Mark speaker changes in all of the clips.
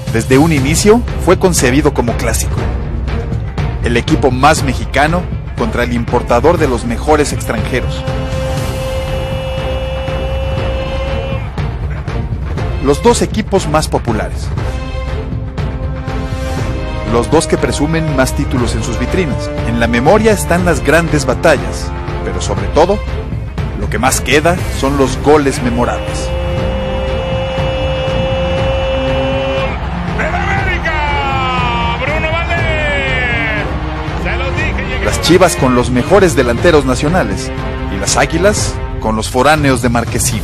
Speaker 1: Desde un inicio fue concebido como clásico. El equipo más mexicano contra el importador de los mejores extranjeros. Los dos equipos más populares. Los dos que presumen más títulos en sus vitrinas. En la memoria están las grandes batallas, pero sobre todo, lo que más queda son los goles memorables. Las Chivas con los mejores delanteros nacionales y las Águilas con los foráneos de Marquesina.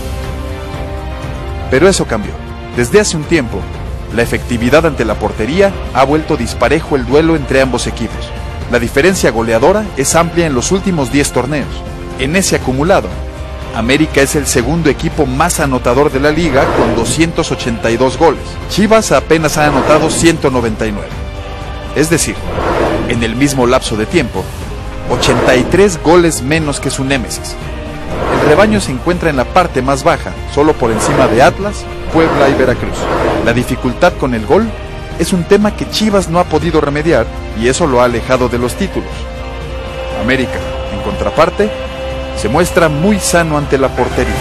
Speaker 1: Pero eso cambió. Desde hace un tiempo, la efectividad ante la portería ha vuelto disparejo el duelo entre ambos equipos. La diferencia goleadora es amplia en los últimos 10 torneos. En ese acumulado, América es el segundo equipo más anotador de la liga con 282 goles. Chivas apenas ha anotado 199. Es decir, en el mismo lapso de tiempo, 83 goles menos que su némesis. El rebaño se encuentra en la parte más baja, solo por encima de Atlas, Puebla y Veracruz. La dificultad con el gol es un tema que Chivas no ha podido remediar y eso lo ha alejado de los títulos. América, en contraparte, se muestra muy sano ante la portería.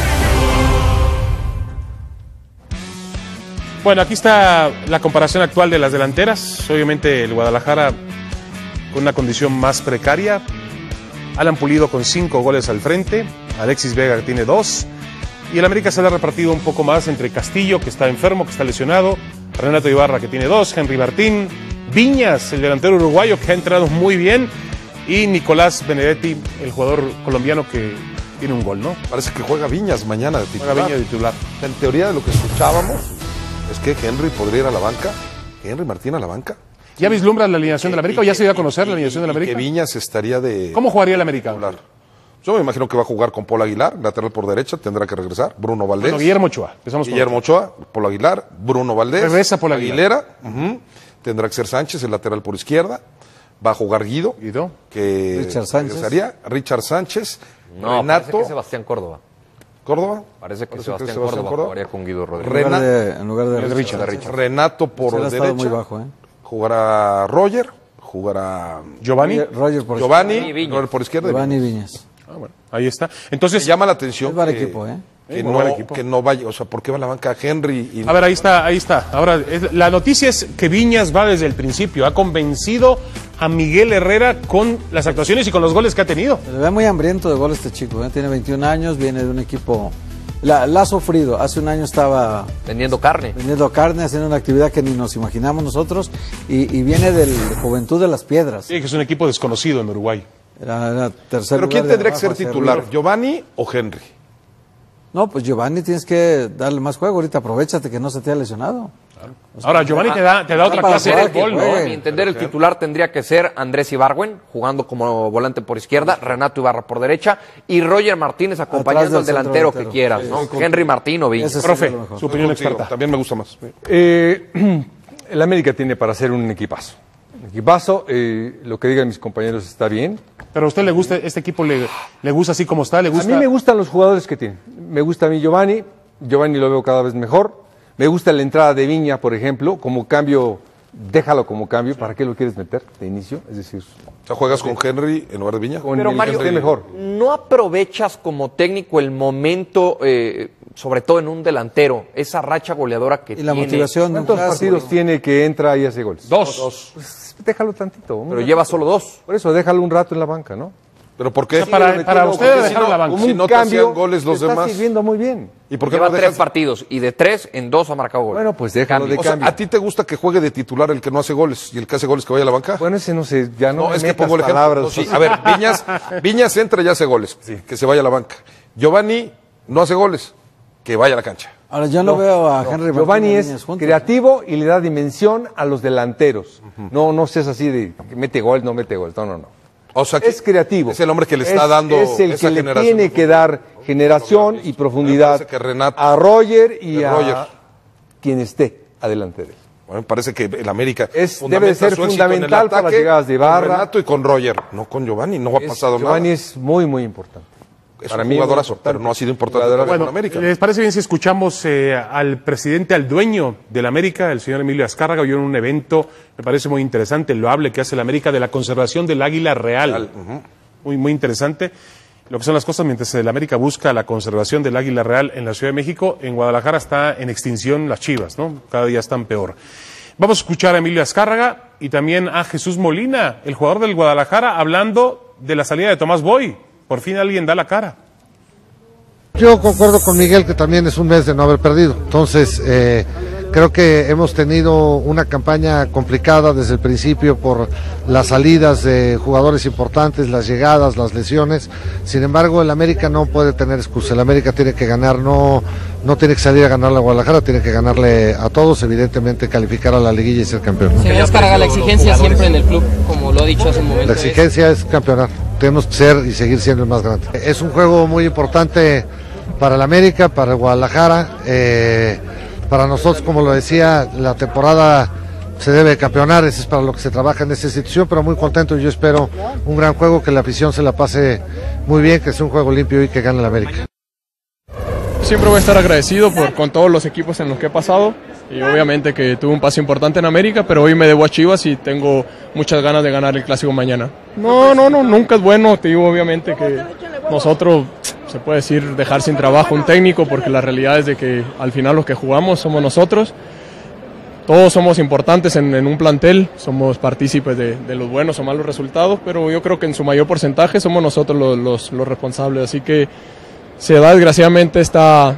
Speaker 2: Bueno, aquí está la comparación actual de las delanteras. Obviamente el Guadalajara con una condición más precaria. Alan Pulido con 5 goles al frente. Alexis Vega que tiene 2. Y el América se le ha repartido un poco más entre Castillo, que está enfermo, que está lesionado. Renato Ibarra, que tiene 2. Henry Martín. Viñas, el delantero uruguayo, que ha entrado muy bien. Y Nicolás Benedetti, el jugador colombiano que tiene un gol, ¿no?
Speaker 3: Parece que juega Viñas mañana de titular.
Speaker 2: Juega Viñas de titular.
Speaker 3: En teoría de lo que escuchábamos es que Henry podría ir a la banca. Henry Martín a la banca.
Speaker 2: ¿Ya vislumbra la alineación del América o ya se dio a conocer la alineación del América?
Speaker 3: Que Viñas estaría de...
Speaker 2: ¿Cómo jugaría el América?
Speaker 3: Titular. Yo me imagino que va a jugar con Paul Aguilar, lateral por derecha, tendrá que regresar. Bruno Valdés.
Speaker 2: Bueno, Guillermo Ochoa.
Speaker 3: Guillermo Ochoa, Paul Aguilar, Bruno Valdés.
Speaker 2: Regresa Paul Aguilera.
Speaker 3: Tendrá que ser Sánchez, el lateral por izquierda. Va a jugar Guido. Que
Speaker 4: Richard Sánchez.
Speaker 3: Regresaría. Richard Sánchez.
Speaker 5: No,
Speaker 3: Renato.
Speaker 5: parece que Sebastián Córdoba.
Speaker 3: ¿Córdoba?
Speaker 5: Parece que Sebastián Córdoba jugaría con Guido Rodríguez.
Speaker 4: En lugar de
Speaker 2: Richard.
Speaker 3: Renato por
Speaker 4: ha estado
Speaker 3: derecha.
Speaker 4: muy bajo, ¿eh?
Speaker 3: Jugará Roger. Jugará
Speaker 2: Giovanni.
Speaker 4: Roger por
Speaker 3: Giovanni.
Speaker 5: Y Viñas.
Speaker 3: Roger por izquierda.
Speaker 4: Giovanni Viñas.
Speaker 2: Ah, bueno, ahí está. Entonces,
Speaker 3: Me llama la atención
Speaker 4: Es buen equipo, ¿eh?
Speaker 3: que no vaya, o sea, ¿por qué va a la banca Henry? Y...
Speaker 2: a ver, ahí está. Ahora, la noticia es que Viñas va desde el principio. Ha convencido a Miguel Herrera con las actuaciones y con los goles que ha tenido.
Speaker 4: Se le ve muy hambriento de gol este chico, ¿eh? Tiene 21 años, viene de un equipo... La ha sufrido. Hace un año estaba
Speaker 5: Vendiendo carne.
Speaker 4: vendiendo carne, haciendo una actividad que ni nos imaginamos nosotros, y viene de Juventud de las Piedras.
Speaker 2: Sí, que es un equipo desconocido en Uruguay.
Speaker 4: Era tercer
Speaker 3: ¿Pero
Speaker 4: lugar
Speaker 3: quién
Speaker 4: de
Speaker 3: tendría que
Speaker 4: abajo
Speaker 3: ser
Speaker 4: hacia
Speaker 3: titular?
Speaker 4: arriba.
Speaker 3: ¿Giovanni o Henry?
Speaker 4: No, pues Giovanni tienes que darle más juego. Ahorita aprovechate que no se te ha lesionado.
Speaker 2: Ahora, Giovanni te da otra
Speaker 4: para
Speaker 2: clase
Speaker 4: jugar
Speaker 2: de
Speaker 4: que
Speaker 2: gol, ¿no?
Speaker 4: juegue.
Speaker 5: A mi entender, el titular tendría que ser Andrés Ibargüen, jugando como volante por izquierda, Renato Ibarra por derecha, y Roger Martínez acompañando al
Speaker 4: del centro
Speaker 5: delantero que
Speaker 4: delantero.
Speaker 5: quieras, ¿no? Henry Martín o Viñas.
Speaker 4: Ese
Speaker 2: Profe,
Speaker 4: sería lo mejor.
Speaker 2: su opinión
Speaker 3: Contigo,
Speaker 2: experta.
Speaker 3: También me gusta más.
Speaker 6: El América tiene para ser un equipazo. Lo que digan mis compañeros está bien.
Speaker 2: Pero a usted le gusta, este equipo le gusta así como está, le
Speaker 6: A
Speaker 2: gusta.
Speaker 6: mí me gustan los jugadores que tienen. Me gusta a mí Giovanni lo veo cada vez mejor. Me gusta la entrada de Viña, por ejemplo, como cambio, déjalo como cambio, ¿para qué lo quieres meter de inicio? Es decir,
Speaker 3: O sea, juegas con Henry en lugar de Viña.
Speaker 6: con
Speaker 5: Pero
Speaker 6: el
Speaker 5: Mario,
Speaker 6: que esté mejor.
Speaker 5: ¿no aprovechas como técnico el momento, sobre todo en un delantero, esa racha goleadora que
Speaker 4: Y la
Speaker 5: tiene?
Speaker 4: motivación de un
Speaker 6: ¿Cuántos
Speaker 4: clásico.
Speaker 6: partidos tiene que entra y hace goles?
Speaker 2: Dos.
Speaker 6: Pues, déjalo tantito.
Speaker 5: Pero lleva solo 2.
Speaker 6: Por eso, déjalo un rato en la banca, ¿no?
Speaker 3: ¿Pero por qué?
Speaker 2: O sea, para usted
Speaker 3: Porque
Speaker 2: dejarlo en la banca.
Speaker 6: Como
Speaker 3: Si
Speaker 6: un
Speaker 3: no te
Speaker 6: cambio,
Speaker 3: hacían goles los
Speaker 6: te está
Speaker 3: demás.
Speaker 6: sirviendo muy bien.
Speaker 3: ¿Y por qué
Speaker 5: Lleva
Speaker 3: no
Speaker 5: 3
Speaker 3: dejas?
Speaker 5: partidos y de 3 en 2 ha marcado gol.
Speaker 6: Bueno, pues déjalo de
Speaker 3: O sea,
Speaker 6: cambio.
Speaker 3: ¿a ti te gusta que juegue de titular el que no hace goles y el que hace goles que vaya a la banca?
Speaker 6: Bueno, ese no sé, ya no,
Speaker 3: No,
Speaker 6: me
Speaker 3: es que
Speaker 6: metas
Speaker 3: pongo el ejemplo.
Speaker 6: palabras.
Speaker 3: No, sí, a ver, Viñas entra y hace goles, que se vaya a la banca. Giovanni no hace goles, que vaya a la cancha.
Speaker 4: Ahora, yo no veo a Henry Martín
Speaker 6: Giovanni
Speaker 4: y
Speaker 6: es
Speaker 4: Viñas juntos.
Speaker 6: creativo y le da dimensión a los delanteros. No seas así de que mete gol, no mete gol. No.
Speaker 3: O sea,
Speaker 6: Es creativo.
Speaker 3: Es el hombre que le está dando
Speaker 6: Es el
Speaker 3: esa
Speaker 6: que le
Speaker 3: generación.
Speaker 6: tiene que dar generación y profundidad
Speaker 3: Me parece que Renato-
Speaker 6: a Roger y
Speaker 3: de
Speaker 6: a
Speaker 3: Roger.
Speaker 6: quien esté adelante de él.
Speaker 3: Bueno, me parece que el América
Speaker 6: Debe
Speaker 3: fundamenta
Speaker 6: ser
Speaker 3: su éxito en el
Speaker 6: fundamental para las
Speaker 3: ataque
Speaker 6: llegadas de Ibarra.
Speaker 3: con Renato y con Roger, no con Giovanni, no ha pasado
Speaker 6: Giovanni
Speaker 3: nada.
Speaker 6: es muy, muy importante.
Speaker 3: es
Speaker 6: Para
Speaker 3: un
Speaker 6: mí
Speaker 3: jugadorazo,
Speaker 6: muy
Speaker 3: pero no ha sido importante
Speaker 6: Jugadorazo.
Speaker 3: con
Speaker 2: Bueno,
Speaker 3: América.
Speaker 2: ¿les parece bien si escuchamos al presidente, al dueño del América, el señor Emilio Azcárraga? Yo en un evento, me parece muy interesante, lo hable que hace el América de la conservación del águila real. Muy interesante. Lo que son las cosas, mientras el América busca la conservación del águila real en la Ciudad de México, en Guadalajara está en extinción las chivas, ¿no? Cada día están peor. Vamos a escuchar a Emilio Azcárraga y también a Jesús Molina, el jugador del Guadalajara, hablando de la salida de Tomás Boy. Por fin alguien da la cara.
Speaker 7: Yo concuerdo con Miguel que también es un mes de no haber perdido. Entonces, creo que hemos tenido una campaña complicada desde el principio por las salidas de jugadores importantes, las llegadas, las lesiones. Sin embargo, el América no puede tener excusa. El América tiene que ganar, no tiene que salir a ganarle a Guadalajara, tiene que ganarle a todos, evidentemente calificar a la liguilla y ser campeón.
Speaker 8: Señor Azcárraga, la exigencia siempre en el club, como lo ha dicho hace un momento.
Speaker 7: La exigencia es campeonar. Tenemos que ser y seguir siendo el más grande. Es un juego muy importante para el América, para el Guadalajara. Para nosotros, como lo decía, la temporada se debe campeonar, eso es para lo que se trabaja en esta institución, pero muy contento y yo espero un gran juego, que la afición se la pase muy bien, que sea un juego limpio y que gane el América.
Speaker 9: Siempre voy a estar agradecido con todos los equipos en los que he pasado y obviamente que tuve un paso importante en América, pero hoy me debo a Chivas y tengo muchas ganas de ganar el clásico mañana. No, nunca es bueno, te digo obviamente que nosotros, se puede decir, dejar sin trabajo un técnico, porque la realidad es de que al final los que jugamos somos nosotros. Todos somos importantes en un plantel, somos partícipes de los buenos o malos resultados, pero yo creo que en su mayor porcentaje somos nosotros los responsables, así que se da desgraciadamente esta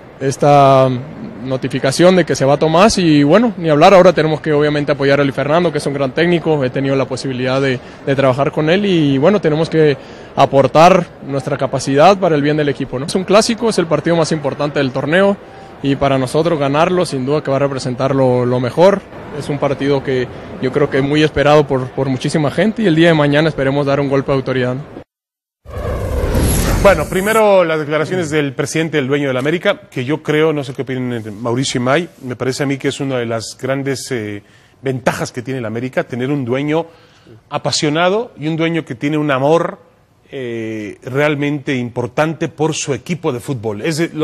Speaker 9: notificación de que se va Tomás y bueno, ni hablar, ahora tenemos que obviamente apoyar a Luis Fernando, que es un gran técnico, he tenido la posibilidad de trabajar con él y bueno, tenemos que aportar nuestra capacidad para el bien del equipo, ¿no? Es un clásico, es el partido más importante del torneo y para nosotros ganarlo sin duda que va a representar lo mejor, es un partido que yo creo que es muy esperado por muchísima gente y el día de mañana esperemos dar un golpe de autoridad, ¿no?
Speaker 2: Bueno, primero las declaraciones del presidente del dueño del América, que yo creo, no sé qué opinan Mauricio y May, me parece a mí que es una de las grandes ventajas que tiene el América, tener un dueño apasionado y un dueño que tiene un amor realmente importante por su equipo de fútbol. Lo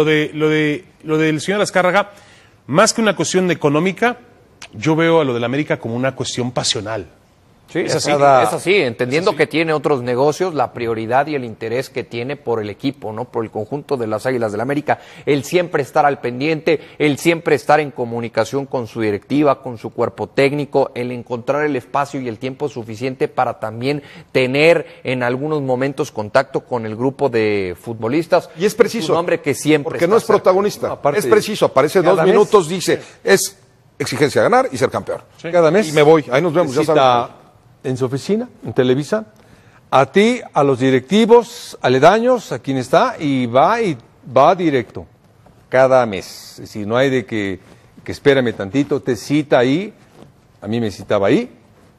Speaker 2: del señor Azcárraga, más que una cuestión económica, yo veo a lo del América como una cuestión pasional.
Speaker 5: Sí, es así, entendiendo que tiene otros negocios, la prioridad y el interés que tiene por el equipo, ¿no? Por el conjunto de las Águilas del América, el siempre estar al pendiente, el siempre estar en comunicación con su directiva, con su cuerpo técnico, el encontrar el espacio y el tiempo suficiente para también tener en algunos momentos contacto con el grupo de futbolistas.
Speaker 3: Y es preciso.
Speaker 5: Un hombre que siempre
Speaker 3: porque no es protagonista.
Speaker 6: Aparte,
Speaker 3: es preciso, aparece 2 minutos, dice, es exigencia ganar y ser campeón.
Speaker 6: Sí. Cada mes.
Speaker 3: Y me voy, ahí nos vemos, ya sabes.
Speaker 6: En su oficina, en Televisa, a ti, a los directivos, aledaños, a quien está, y va directo, cada mes. Es decir, no hay de que espérame tantito, te cita ahí, a mí me citaba ahí,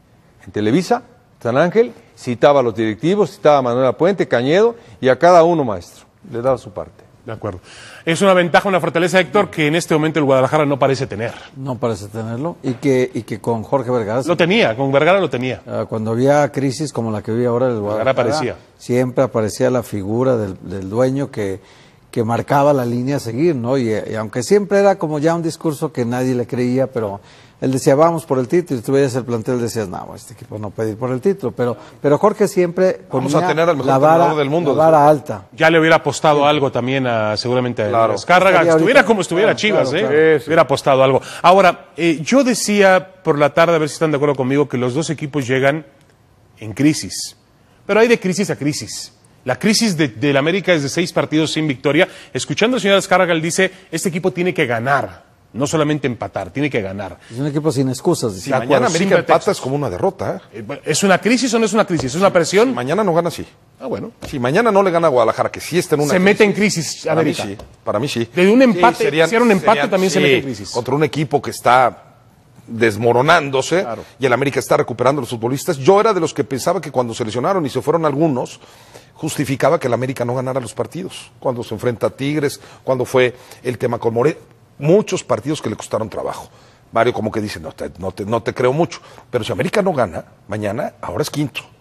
Speaker 6: en Televisa, San Ángel, citaba a los directivos, citaba a Manuel Puente, Cañedo, y a cada uno, maestro, le daba su parte.
Speaker 2: De acuerdo. Es una ventaja, una fortaleza, Héctor, que en este momento el Guadalajara no parece tener.
Speaker 4: No parece tenerlo. Y que con Jorge Vergara.
Speaker 2: Lo tenía, con Vergara lo tenía.
Speaker 4: Cuando había crisis como la que vive ahora el Guadalajara,
Speaker 2: aparecía.
Speaker 4: Siempre aparecía la figura del dueño que marcaba la línea a seguir, ¿no? Y aunque siempre era como ya un discurso que nadie le creía, pero él decía, vamos por el título, y tú veías el plantel, decías, no, este equipo no puede ir por el título, pero Jorge siempre
Speaker 3: vamos a tener al mejor
Speaker 4: entrenador
Speaker 3: del mundo,
Speaker 4: la vara alta.
Speaker 2: Ya le hubiera apostado algo también seguramente a Azcárraga, estuviera como estuviera Chivas,
Speaker 4: claro.
Speaker 2: Hubiera apostado algo. Ahora, yo decía por la tarde, a ver si están de acuerdo conmigo, que los dos equipos llegan en crisis, pero hay de crisis a crisis. La crisis del América es de 6 partidos sin victoria. Escuchando al señor Azcárraga, él dice, este equipo tiene que ganar. No solamente empatar, tiene que ganar.
Speaker 4: Es un equipo sin excusas.
Speaker 3: Si mañana América empata es como una derrota.
Speaker 2: ¿Es una crisis o no es una crisis? ¿Es una presión?
Speaker 3: Si mañana no gana, sí.
Speaker 2: Ah, bueno.
Speaker 3: Si mañana no le gana a Guadalajara, que sí está en una
Speaker 2: crisis. Se mete en crisis América.
Speaker 3: Para mí sí.
Speaker 2: De un empate, si era un empate también se mete en crisis.
Speaker 3: Contra un equipo que está desmoronándose, claro, y el América está recuperando a los futbolistas. Yo era de los que pensaba que cuando se lesionaron y se fueron algunos, justificaba que el América no ganara los partidos. Cuando se enfrenta a Tigres, cuando fue el tema con Morelia. Muchos partidos que le costaron trabajo. Mario como que dice, no te creo mucho. Pero si América no gana, mañana, ahora es quinto.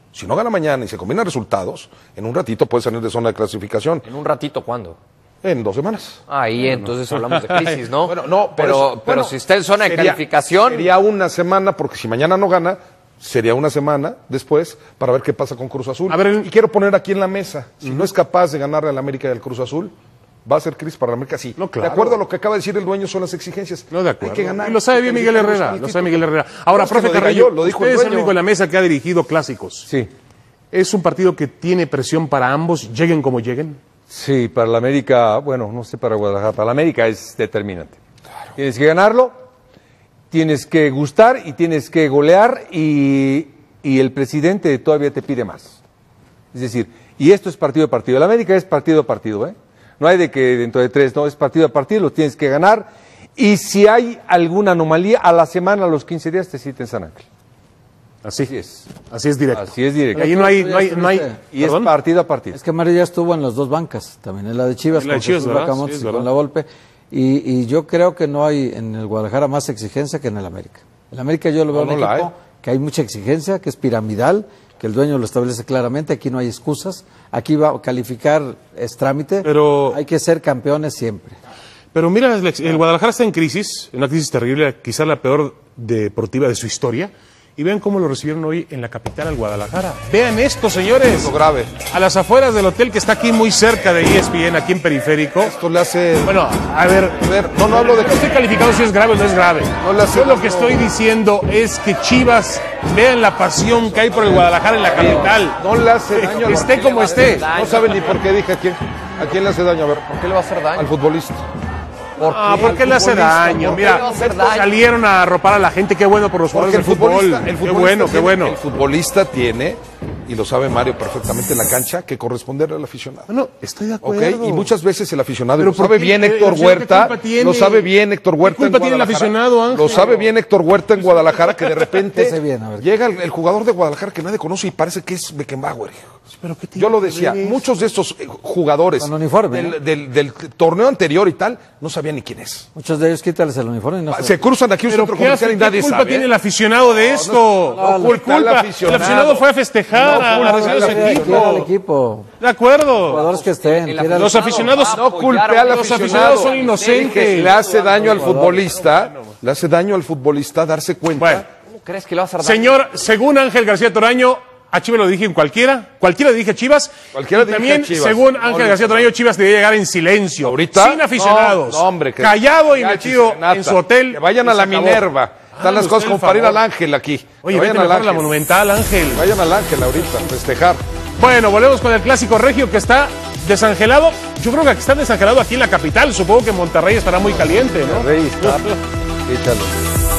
Speaker 3: Si no gana mañana y se combinan resultados, en un ratito puede salir de zona de clasificación.
Speaker 5: ¿En un ratito cuándo?
Speaker 3: En 2 semanas.
Speaker 5: Ahí entonces hablamos de crisis, ¿no?
Speaker 3: Bueno, no,
Speaker 5: pero si está en zona de calificación...
Speaker 3: Sería una semana, porque si mañana no gana, sería una semana después para ver qué pasa con Cruz Azul.
Speaker 2: Y
Speaker 3: quiero poner aquí en la mesa, si no es capaz de ganarle al América y al Cruz Azul, ¿va a ser crisis para la América? Sí.
Speaker 2: No, claro.
Speaker 3: De acuerdo a lo que acaba de decir el dueño, son las exigencias.
Speaker 2: No, de acuerdo.
Speaker 3: Hay que ganar.
Speaker 2: Y lo sabe bien Miguel Herrera. Ahora,
Speaker 3: No,
Speaker 2: profe
Speaker 3: lo diga
Speaker 2: Carrillo,
Speaker 3: yo, lo dijo
Speaker 2: usted
Speaker 3: el
Speaker 2: es el
Speaker 3: dueño.
Speaker 2: único en la mesa que ha dirigido clásicos.
Speaker 6: Sí.
Speaker 2: ¿Es un partido que tiene presión para ambos, lleguen como lleguen?
Speaker 6: Sí, para la América, bueno, no sé para Guadalajara, para la América es determinante. Claro. Tienes que ganarlo, tienes que gustar y tienes que golear y el presidente todavía te pide más. Es decir, y esto es partido a partido. La América es partido a partido, ¿eh? No hay de que dentro de 3, no, es partido a partido, lo tienes que ganar. Y si hay alguna anomalía, a la semana, a los 15 días, te cita en San Ángel.
Speaker 2: Así es directo.
Speaker 6: Así es directo.
Speaker 2: Ahí no hay.
Speaker 6: Y es partido a partido.
Speaker 4: Es que Mario ya estuvo en las 2 bancas, también en la de Chivas,
Speaker 2: en la de Chivas,
Speaker 4: con
Speaker 2: ¿verdad?
Speaker 4: Camotes
Speaker 2: Sí, es
Speaker 4: y con
Speaker 2: verdad.
Speaker 4: la Volpe. Y yo creo que no hay en el Guadalajara más exigencia que en el América. En el América yo lo veo
Speaker 3: No,
Speaker 4: un
Speaker 3: no la
Speaker 4: equipo que hay mucha exigencia, que es piramidal, que el dueño lo establece claramente. Aquí no hay excusas. Aquí va a calificar, es trámite.
Speaker 2: Pero
Speaker 4: hay que ser campeones siempre.
Speaker 2: Pero mira, el Guadalajara está en crisis, una crisis terrible, quizá la peor deportiva de su historia. Y vean cómo lo recibieron hoy en la capital, al Guadalajara. Vean esto, señores.
Speaker 3: Esto grave.
Speaker 2: A las afueras del hotel que está aquí muy cerca de ESPN, aquí en Periférico.
Speaker 3: Esto le hace...
Speaker 2: Bueno, a ver,
Speaker 3: no hablo de
Speaker 2: no estoy calificando si es grave o no es grave.
Speaker 3: No le hace
Speaker 2: Yo lo que estoy diciendo es que Chivas, vean la pasión que hay por el Guadalajara en la capital.
Speaker 3: No le hace daño.
Speaker 2: Esté como esté.
Speaker 3: No saben ni por qué dije a quién le hace daño. A ver,
Speaker 5: ¿Por qué le va a hacer daño?
Speaker 3: al futbolista.
Speaker 2: ¿Por qué le hace daño? Mira, salieron a arropar a la gente, qué bueno por los jugadores del fútbol. Qué bueno, qué bueno.
Speaker 3: El futbolista tiene, y lo sabe Mario perfectamente en la cancha, que corresponderle al aficionado.
Speaker 2: Bueno, estoy de acuerdo.
Speaker 3: ¿Ok? Y muchas veces el aficionado,
Speaker 2: Pero
Speaker 3: lo sabe bien Héctor Huerta, lo sabe bien Héctor Huerta en
Speaker 2: ¿Qué culpa tiene el
Speaker 3: Guadalajara.
Speaker 2: aficionado, Ángel?
Speaker 3: Lo sabe bien Héctor Huerta en Guadalajara, que de repente
Speaker 4: Ese bien, a ver.
Speaker 3: llega el jugador de Guadalajara que nadie conoce y parece que es Beckenbauer.
Speaker 2: ¿Pero qué tiene
Speaker 3: Yo lo
Speaker 2: que
Speaker 3: decía,
Speaker 2: ver?
Speaker 3: muchos de estos jugadores
Speaker 4: Con uniforme, ¿no?
Speaker 3: del torneo anterior y tal, no sabían ni quién es.
Speaker 4: Muchos de ellos quítales el uniforme y no
Speaker 3: Se cruzan aquí un
Speaker 2: ¿Pero
Speaker 3: centro
Speaker 2: qué hace?
Speaker 3: comercial y nadie
Speaker 2: ¿Qué culpa
Speaker 3: sabe.
Speaker 2: tiene el aficionado de esto?
Speaker 3: no culpa al
Speaker 2: El
Speaker 3: aficionado.
Speaker 2: aficionado fue a festejar, a
Speaker 3: culpa
Speaker 2: recibir
Speaker 3: al
Speaker 2: a su
Speaker 3: aficionado.
Speaker 4: quiera al
Speaker 2: equipo.
Speaker 4: equipo.
Speaker 2: De acuerdo.
Speaker 4: Jugadores que estén. quiera
Speaker 2: Los aficionados
Speaker 3: No culpe al
Speaker 2: los aficionados son inocentes.
Speaker 3: Le hace daño al futbolista, darse cuenta.
Speaker 2: Bueno,
Speaker 5: ¿Cómo crees que le va a hacer daño?
Speaker 2: señor, según Ángel García Toraño, a Chivas lo dije en cualquiera le dije a Chivas.
Speaker 3: Cualquiera
Speaker 2: y
Speaker 3: dije
Speaker 2: también,
Speaker 3: a Chivas.
Speaker 2: según Ángel García Toraño, Chivas debería llegar en silencio.
Speaker 3: ¿Ahorita?
Speaker 2: Sin aficionados.
Speaker 3: No, hombre,
Speaker 2: callado y
Speaker 3: ya,
Speaker 2: metido
Speaker 3: Renata,
Speaker 2: en su hotel.
Speaker 3: Que vayan
Speaker 2: y
Speaker 3: a
Speaker 2: se
Speaker 3: la
Speaker 2: acabó.
Speaker 3: Minerva. Están las
Speaker 2: Hágame
Speaker 3: cosas
Speaker 2: usted
Speaker 3: como
Speaker 2: el
Speaker 3: para ir
Speaker 2: favor.
Speaker 3: al Ángel aquí.
Speaker 2: Oye,
Speaker 3: Que
Speaker 2: vete
Speaker 3: vayan al
Speaker 2: mejor a la
Speaker 3: Ángel.
Speaker 2: Monumental, Ángel.
Speaker 3: Vayan al Ángel ahorita, festejar.
Speaker 2: Bueno, volvemos con el clásico regio que está desangelado. Yo creo que está desangelado aquí en la capital. Supongo que Monterrey estará muy caliente, ¿no?
Speaker 6: Rey está. Échalo.